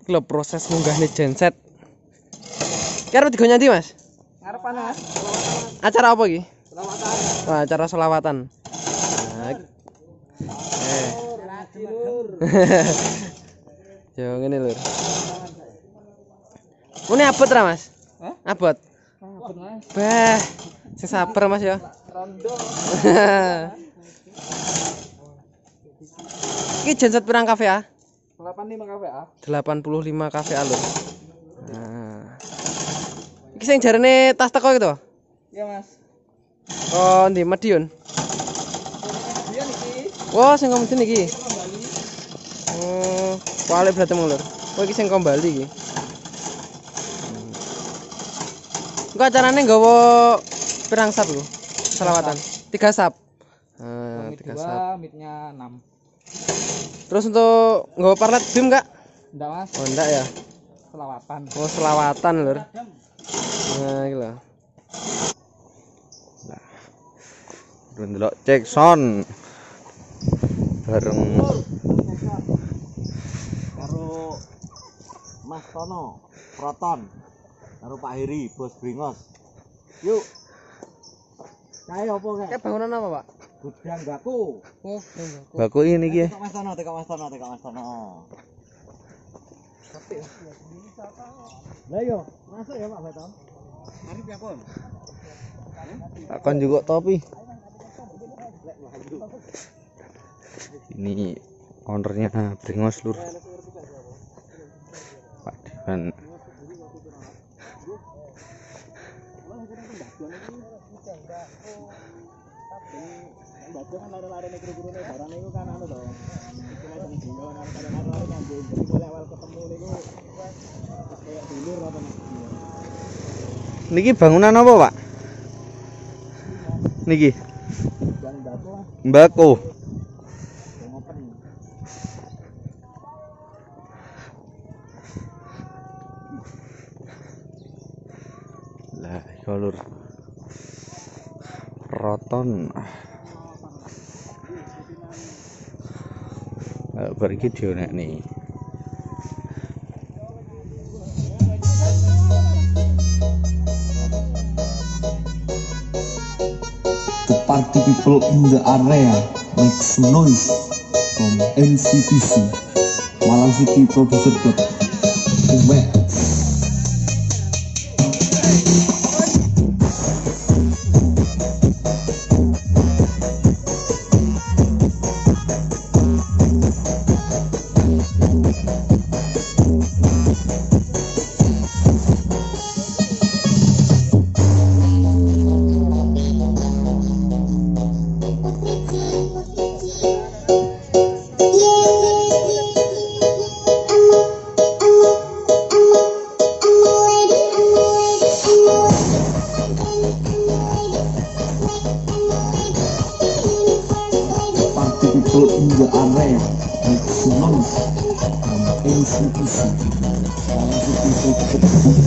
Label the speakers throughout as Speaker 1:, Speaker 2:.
Speaker 1: Lho proses munggahne genset. Ki arep digo nyanyi, Mas?
Speaker 2: Ngarepan, Mas.
Speaker 1: Acara apa iki?
Speaker 2: Selawatan.
Speaker 1: Wah, acara selawatan. Nah, yo ngene lur. Ini abot ra, Mas?
Speaker 2: Hah?
Speaker 1: Abot.
Speaker 2: Abot, Mas.
Speaker 1: Bah, sing sabar Mas ya.
Speaker 2: Rondo.
Speaker 1: Iki genset pirang KVA?
Speaker 2: 85 KVA.
Speaker 1: 85 KVA lur. Nah. Iki sing jarene tas teko gitu.
Speaker 2: Iya, Mas.
Speaker 1: Oh, ndi Madiun?
Speaker 2: Iya niki.
Speaker 1: Wah, sing Madiun iki. Oh, kuali berarti mung lur. Oh, iki sing Bali iki. Engko acarane nggawa pirang sap lho? Selawatan. 3 sap.
Speaker 2: Mid
Speaker 1: 3 sap.
Speaker 2: 2, midnya 6.
Speaker 1: Terus untuk nggawa parlet bim enggak?
Speaker 2: Enggak, Mas.
Speaker 1: Oh, enggak ya.
Speaker 2: Selawatan.
Speaker 1: Oh, selawatan lur. Nah, iki lho. Nah. Ndelok cek sound bareng
Speaker 3: karo Mas Tono, Proton, karo Pak Heri, Bos Bringos. Yuk. Kae opo kae?
Speaker 1: kayak bangunan apa, Pak?
Speaker 3: Gudang Baku.
Speaker 1: Oh, baku ini iki.
Speaker 3: Tekok Mas Tono, tekok Mas Tono, tekok Mas Tono. Lah yo, masuk ya Pak Baton. Arif ya, Pon.
Speaker 1: Akan juga topi. Ini ownernya Bringos lur. Pak Divan.
Speaker 3: Baca kan lari-lari nek guru-gurune barang niku kan anu to. Iki lek sing dino lari-lari kan jadi mulai awal ketemu niku kayak dulur apa nek.
Speaker 1: Niki bangunan apa, Pak? Niki
Speaker 3: Dan batu lah,
Speaker 1: mbako.
Speaker 3: yang open.
Speaker 1: Lah, iku lur. Proton. Bar iki dionekne.
Speaker 4: The party people in the area make some noise from NCPC, Malang City Producer. People in the area make some noise from NCPC, Malang City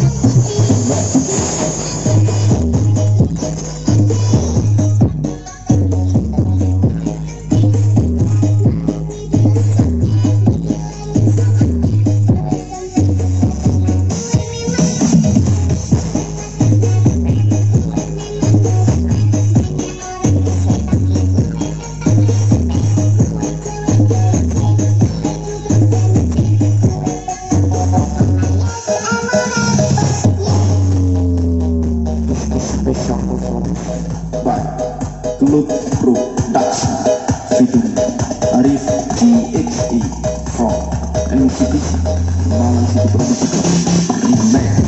Speaker 4: special performance by Tulut Production featuring Arif GXE from NCPC Malang City Production Remake.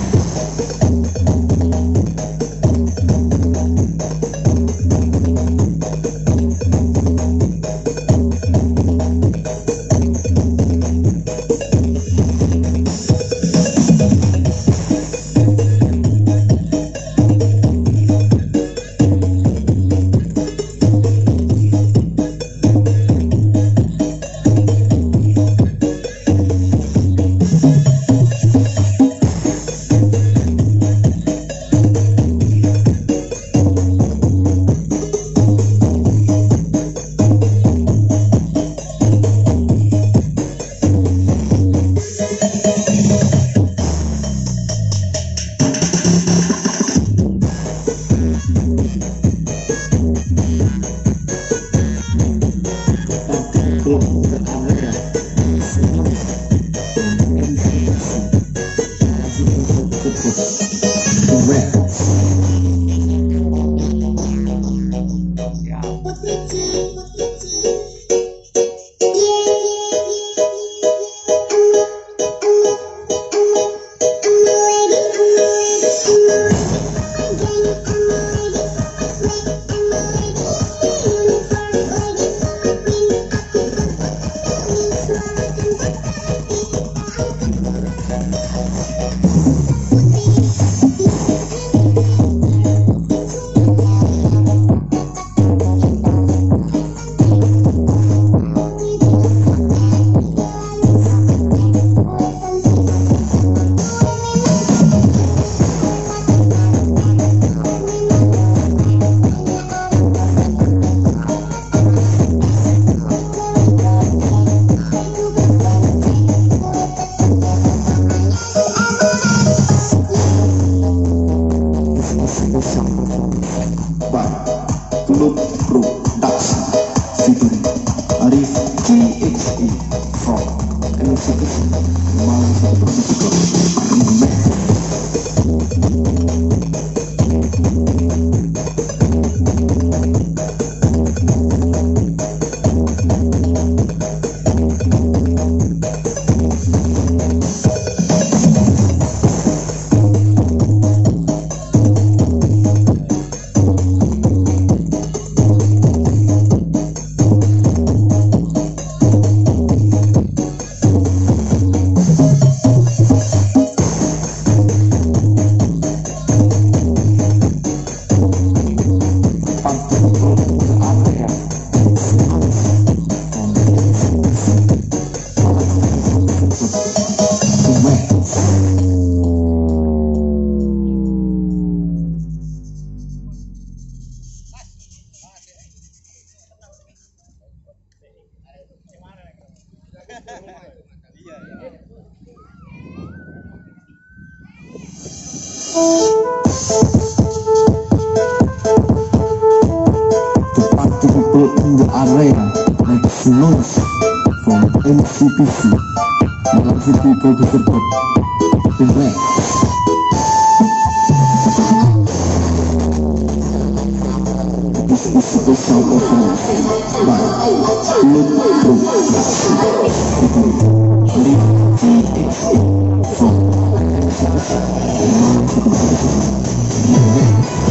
Speaker 4: Club Production featuring Arif TXE from NCTC Malaysia Producer Remix. The party people in the area make noise from NCPC Malang City Producer Group Remix. This is special performance by Club Production featuring TXE from NCPC Malang City Producer Group Remix.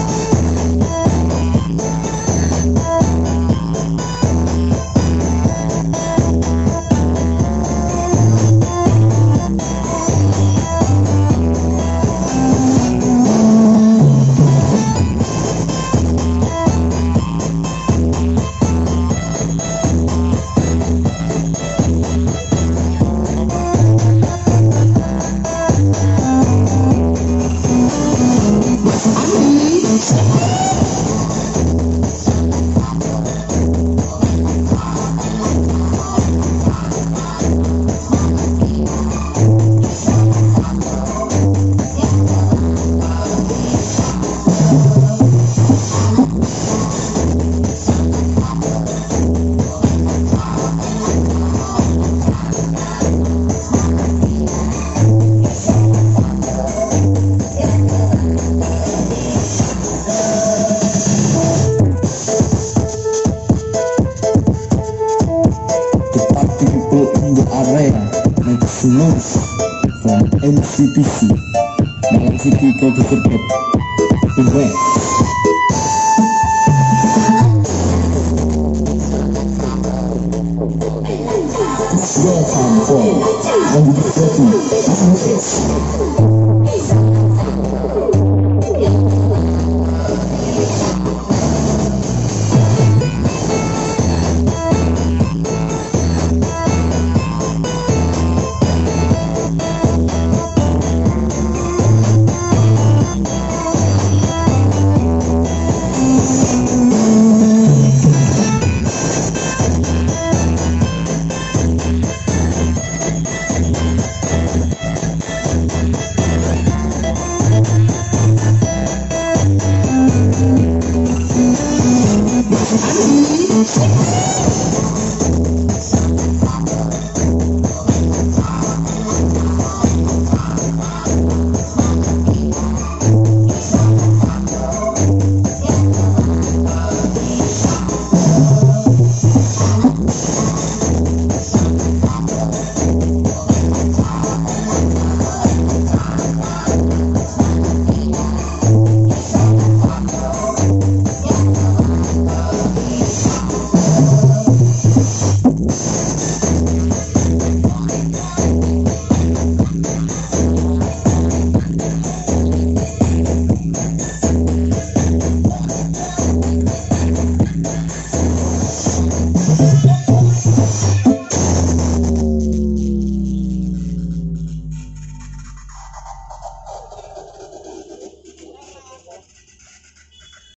Speaker 4: Noise from NCPC Malang City Producer Group Remix. Welcome for